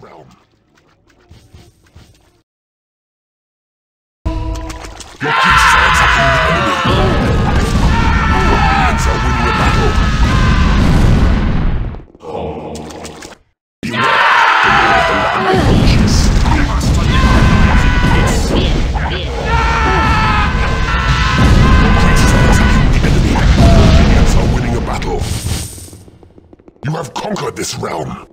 realm. Your creatures are attacking the enemy. Your minions are winning a battle. You are the land of vultures. You have conquered this realm!